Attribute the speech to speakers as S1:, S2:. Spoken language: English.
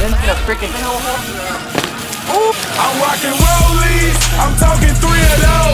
S1: didn't get a freaking.
S2: I'm rocking rollies. I'm talking 3 of those.